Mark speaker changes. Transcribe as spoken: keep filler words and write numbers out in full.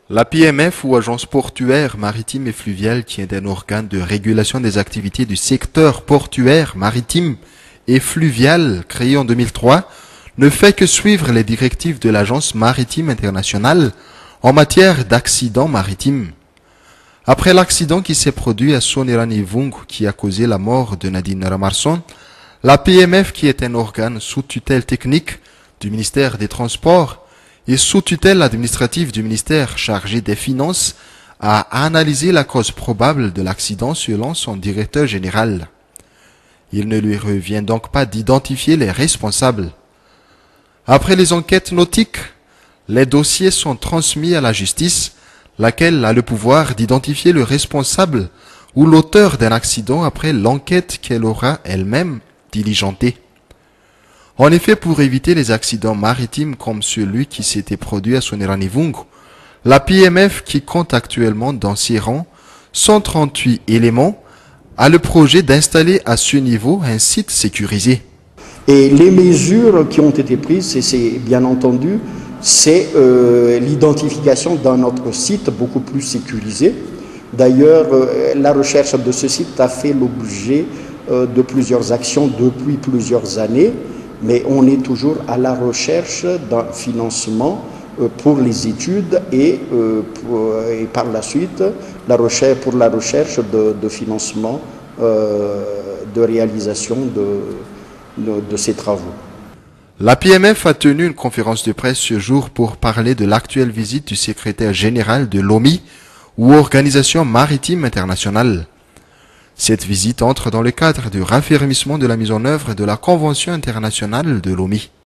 Speaker 1: La P M F ou Agence portuaire maritime et fluviale, qui est un organe de régulation des activités du secteur portuaire, maritime et fluvial créé en deux mille trois, ne fait que suivre les directives de l'Agence maritime internationale en matière d'accidents maritimes. Après l'accident qui s'est produit à Soneranivung qui a causé la mort de Nadine Ramarson, la P M F, qui est un organe sous tutelle technique du ministère des Transports et sous tutelle administrative du ministère chargé des Finances, a analysé la cause probable de l'accident selon son directeur général. Il ne lui revient donc pas d'identifier les responsables. Après les enquêtes nautiques, les dossiers sont transmis à la justice, laquelle a le pouvoir d'identifier le responsable ou l'auteur d'un accident après l'enquête qu'elle aura elle-même diligentée. En effet, pour éviter les accidents maritimes comme celui qui s'était produit à Soneranivung, la P M F, qui compte actuellement dans ses rangs cent trente-huit éléments, a le projet d'installer à ce niveau un site sécurisé.
Speaker 2: Et les mesures qui ont été prises, et c'est bien entendu, c'est euh, l'identification d'un autre site beaucoup plus sécurisé. D'ailleurs, euh, la recherche de ce site a fait l'objet euh, de plusieurs actions depuis plusieurs années, mais on est toujours à la recherche d'un financement euh, pour les études et, euh, pour, et par la suite la recherche, pour la recherche de, de financement euh, de réalisation de, de, de ces travaux.
Speaker 1: La P M F a tenu une conférence de presse ce jour pour parler de l'actuelle visite du secrétaire général de l'O M I, ou Organisation maritime internationale. Cette visite entre dans le cadre du raffermissement de la mise en œuvre de la Convention internationale de l'O M I.